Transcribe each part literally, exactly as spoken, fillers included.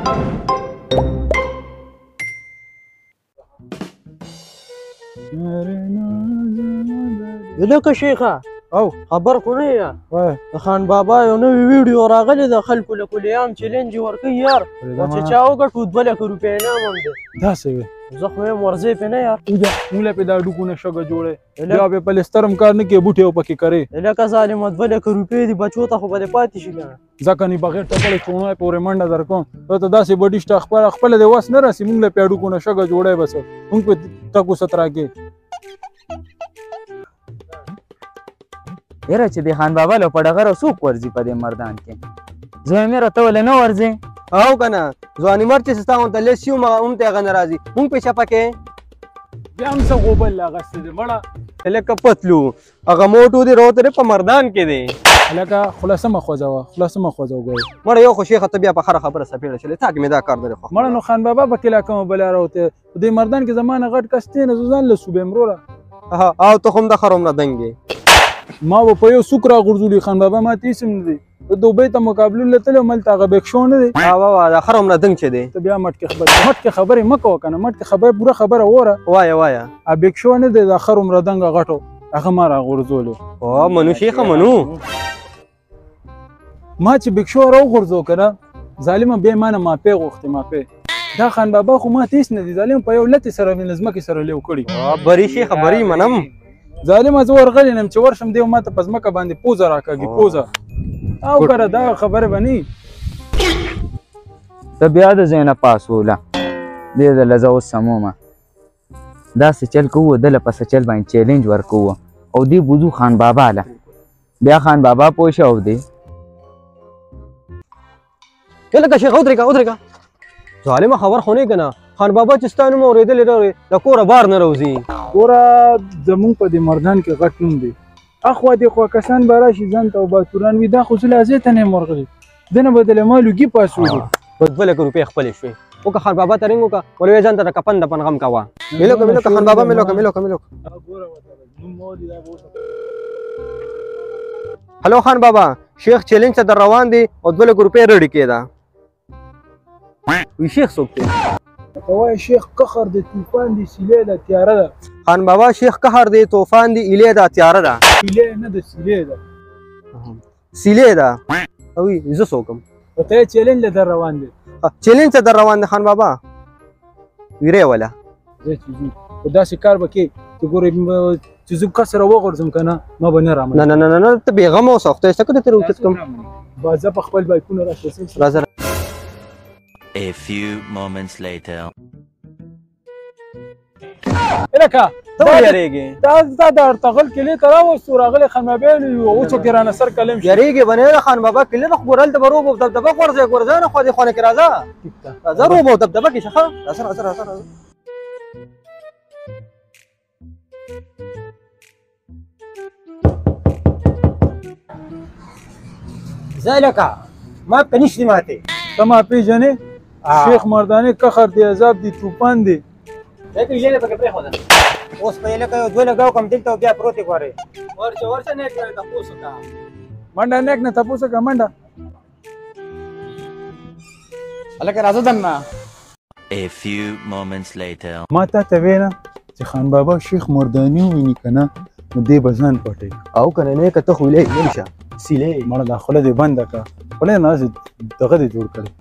لکه شیخه او خبر خو نه یې وای د خان بابا یو نوی ویډیو راغلی د خلکو له کلیام چیلنج ورکوي یار او چې چا وګټو دوه لکه روپۍ انعام هم دی داسې وي زه خو یم ورځی پې نه یار موږ له پې دا ډوکونه شګه جوړی بیا به پلستر هم کار نه کوي بوټي او پکې کرې لکه ظالمه دوه لکه روپۍ دي بچو ته خو به دې پاتې شي که ځکه نې بغیر ټپلې چوڼی پورې منډه در کوم ته ته داسې بډي شته خپله خپله دې وس نه رسي موږ له پې ډوکونه شګه جوړی بس موږ پې ټکو ست راکې یاره چې د خان بابا له په ډغره څوک ورځي په دې مردان کې زه یم یاره ته ولې نه ورځې او که نه ځواني مرچ چې ستا غونته لیس یو هم ته هغه نه راځي مونږ پې چپه کې بیا هم څه غوبل اغستې دی مړه لکه پتلو هغه موټو دی روت دی په مردان کې دی لکه خلاصه مه خوځوه خلاصه مه خوځوه ګورې مړه یو خو شیخه ته بیا په خره خبره سپېړه شلې تا کې مې دا کار دی خو مړه نو خان بابا به کله کومه بله راوتی په دې مردان کې زما نه غټ کس دی نه زه ځان له صوبې مروره او ته خو هم د خر عمره دنګ ما به په یو سوک راغورځولي خان بابا ما ته هېڅ هم نه دی د دوبۍ ته مقابلو لتلی او ملته هغه بیک شو نه دی وا د خر عمره دنګ چې دی ته بیا مټکې خبرې مټکې خبرې مه کوه که نه مټکې خبرې پوره خبره وره وایه وایه ا بیک شو نه دی د خر عمره دنګه غټو هغه ما راغورځولې او منو شیخه منو ما چې بیک شو راوغورځو که نه ظالمه بیا ما نه ماپې غوښتې ماپې دا خان بابا خو ما ته هېڅ نه دي ظالم په یو لتې سره مې له ځمکې سره لیو کړي بری شیخه بری منم ظالمه زه ورغلی نم چې ورشم دی ما ته په ځمکه باندې پوزه راکاږي پوزه او کره دا خبره به نه ته بیا د ځای نه پاسوله دې ځله زه اوس سمومه داسې چل کوو ده له پسه چل باندې چیلنج ورکوو او دې بوځو خان بابا له بیا خان بابا پوه شه او دی لکه شیخه ودرېږه ودرېږه ظالمه خبر خو نه که نه خان بابا چې ستا نوم اورېدلی راوړې د کوره بار نه راوځي ګوره زمونږ په دې مردان کې غټ نوم دی اخوا دې خوا کسان به راشي ځان ته او باتوران وي دا خو زه لا ځای ته نه یم ورغلی ده نه بدله ما لوګي پاسولو په دوه لکه روپۍ خپلې شوې وکړه خان بابا ته رنګ وکړه ولې ځان ته د کپن د پنغم کوه ملو که ملو که خان بابا ملو که ملو که ملو هلو خان بابا شیخ چیلنج ته در روان دی او دوه لکه روپۍ رډې کېده وی شیخ څوک دی ته وایه شیخ قهر دی طوفان دی سیلې ده تیاره ده خان بابا شیخ قهر دی طوفان دی ایلې ده تیاره ده سیلې نه ده سیلې ده سیلې ده اوی زه څوک یم ته یې چیلنج له در روان دی چیلنج ته در روان دی خان بابا ویرې وله زه چې ځو خو داسې کار به کې چې ګورې چې زه کس سره وغورځم که نه ما به نه رامنې نه نه نه نه ته بېغمه اوسه خدای څه کړې ته روکت کوم با زه په خپل بایکونه راشم راځه A few moments later. لکه ته ویریږې دا دا د ارتغل کلي ته راوستو راغلی خان بابا ویلي اوس کې رانه سر کلم شي یریږې به نه خان بابا کلي نه خو ګورل ته به روب او دبدبه غورځې ګورځه نه خو دې خونه کې راځه راځه روب او دبدبه کې شه ښه راځه راځه راځه راځه ځه لکه ما په نشتې ماتې ته ما پېژنې شیخ مردانې قهر دی عذاب دی طوفان دی لکه ایلې پکې پرېښوده اوس په یې لکه یو دوه لګاو کم دلته بیا پروت یې ګورې ورشه ورشه نیک نه تپوس وکړه منډه نیک نه تپوس وکړه منډه هلکه راځه دننه A few moments later. ما تا ته ویله چې خان بابا شیخ مرداني وویني که نه نو دی به ځان پټوي او که نه نه که ته خو ایلې ایلې شه سیلې مړه دا خوله دې بنده کړه خوله یې نهسې دغه دې جوړ کړی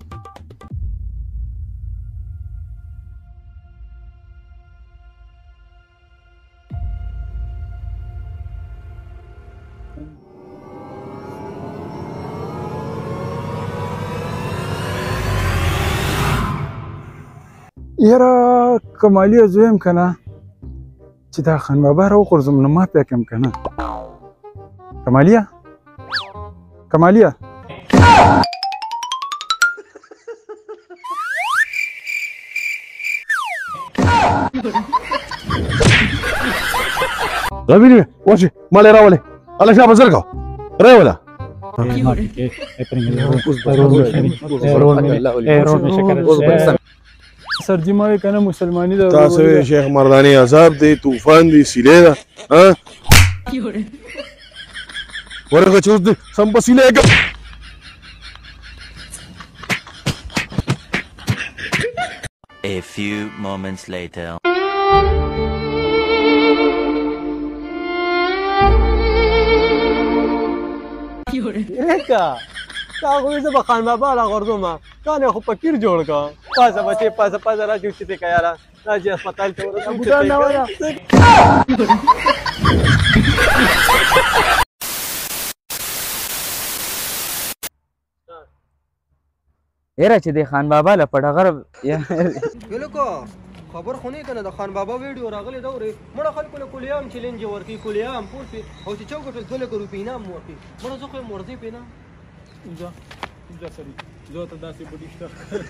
یاره کمالي زه یم که نه چې دا خان بابا راوغورځم نو ما پې کړم که نه کماليه کماليه غبيني واشي مالي راولي الله شاب زرقاء راولا سرجی ما کنه مسلمانی دا تاسو شیخ مردانی عذاب دی طوفان دی سیلې ده ها ورغه چوز دی سم په سیلې A few moments later. لکه تا خو زه به خان بابا را غورځوم تا نه خو فقیر جوړ کړه پاسه بچې پاسه پاسه را جوړ چې که یاره راځي هسپتال ته یاره چې د خان بابا له پډغر لکه خبر خو نه کنه د خان بابا ویډیو راغلی دا ورې مړه خلکو له کولیام چیلنج ورکوي کولیام پوه شوې او چې چوکه دوه لکه روپۍ انعام مو ورکوي مړه زه خو یې مرضی پې نه ځه ځه سړي زه ته داسې بډي شته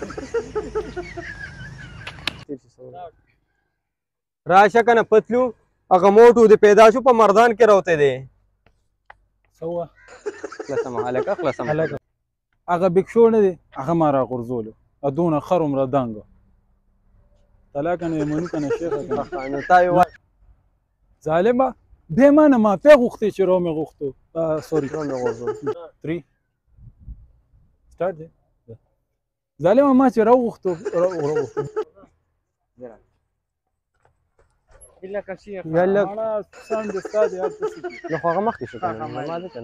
راشه کنه پتلو هغه موټو د پیدا شو په مردان کې راوتی دی سوه خلاصه هلکه خلاصه هلکه هغه بکشو نه دی هغه ما را غورځولو ادونه خر عمره دانګه طلاق نه یمنو کنه شیخه کنه نو تا یې وایي ظالمه بې مانه ما پې غوښتې چې رو مې غوښتو سوري رو مې غورځو تhree start دی ظالمه ما چې را وغوښتو راوغوښتو لکه شیخ یاله ماړه سم د ستا د یاد پسې کړي. نو خو هغه مخکې شو کنه ما ده کنه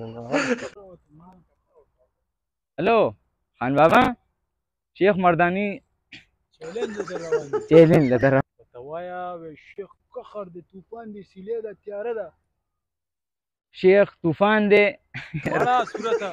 هلو خان بابا شیخ مردانی چیلنج در روان دی چیلنج لته را ورته وایه وی شیخ کخر د طوفان د سیلې ده تیاره ده شیخ طوفان دی ماړه صورته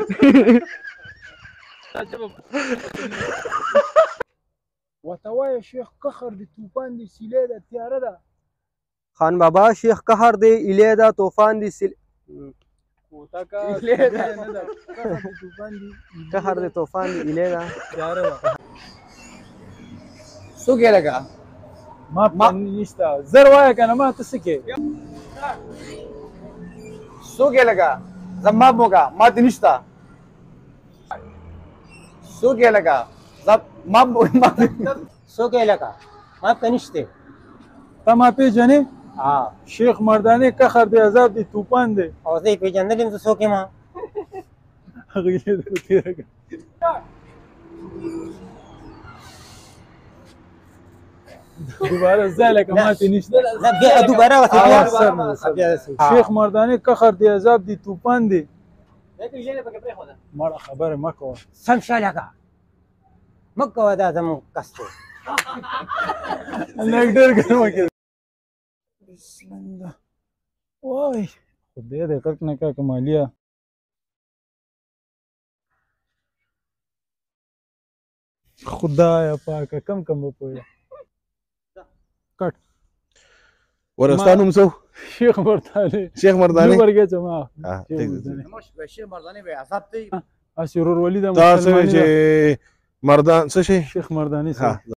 ورته وایه شیخ کخر د طوفان د سیلې ده تیاره ده خان بابا شیخ قهر دی ایلی دا طوفان دی سیل کوتکه نه ده کخر د طوفان د قهر دی طوفان دی ایلی دا تیاره ده څوک یې لګا ما پنی نشته زر وایه کنه ما ته څه کې څوک یې لګا زما موګه ما دې نشته څوک یې لګا زب ما څوک یې لګا ما ته نشته ته ما پیژنې ها شیخ مردانی کخر د عذاب د طوفان دی او زه یې پېژندلم زه څوک یم هغه یې درته تېره کړه دوباره ځای لکه ماتې نشته زه بیا دوباره ورته شیخ مردانی کخر د عذاب د طوفان دی مړه خبره مه کوه سم شه لګا مه کوه دا زموږ کس دی لږ ډېر ګرمه کېده بسم الله وای خدای دې غرق نه کړه کماليه خدایا پاکه کم کم به پوهه کټ ورستا نوم څه شیخ مردانی شیخ مردانی ورګه جما ها ٹھیک دی شیخ مردانی به عذاب دی اسرور ولید تاسو چې مردان څه شي شیخ مردانی ها